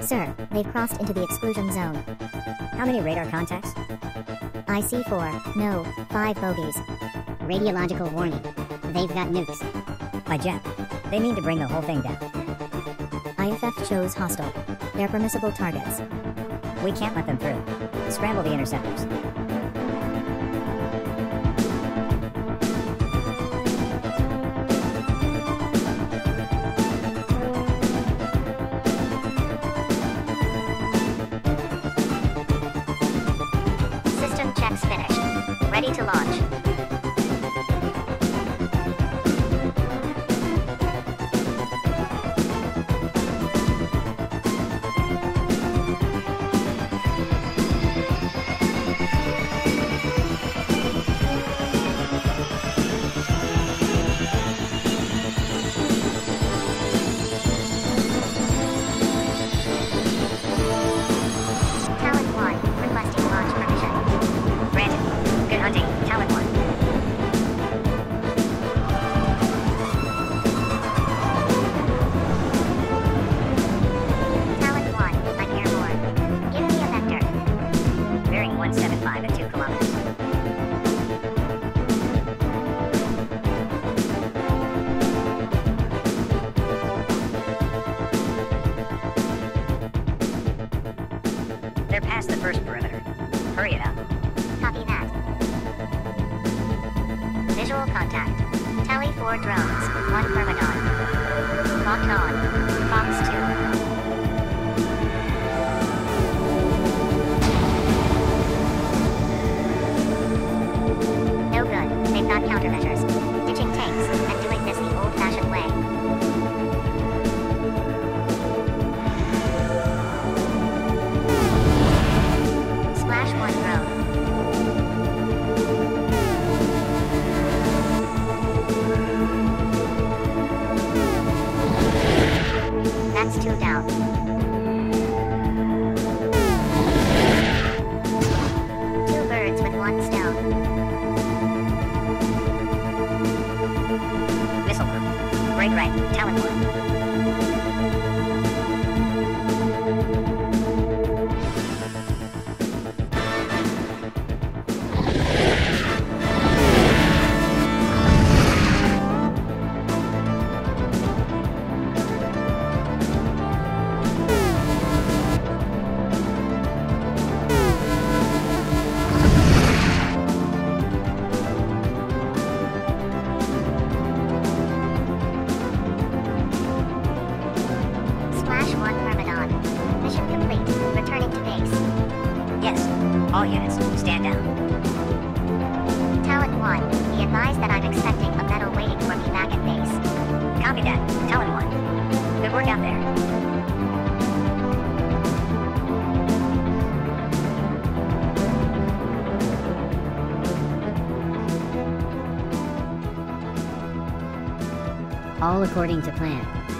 Sir, they've crossed into the exclusion zone. How many radar contacts? I see 4, no, 5 bogeys. Radiological warning. They've got nukes. By Jap, they mean to bring the whole thing down. IFF chose hostile. They're permissible targets. We can't let them through. Scramble the interceptors. System checks finished. Ready to launch. Talon 1, requesting launch permission. Granted. Good hunting, Talon 1. Talon 1, I'm airborne. Give me a vector. Bearing 175 at 2 kilometers. They're past the first perimeter. Hurry it up. Copy that. Visual contact. Tally 4 drones, 1 Myrmidon. Locked on. Fox 2. No good. They've got countermeasures. Ditching tanks and doing this the old-fashioned way. Splash 1 drone. That's 2 down. 2 birds with 1 stone. Missile launch. Break right. Talon 1. Splash 1 Myrmidon. Mission complete. Returning to base. Yes. All units, stand down. Talon 1, be advised that I'm expecting a medal waiting for me back at base. Copy that. Talon 1. Good work out there. All according to plan.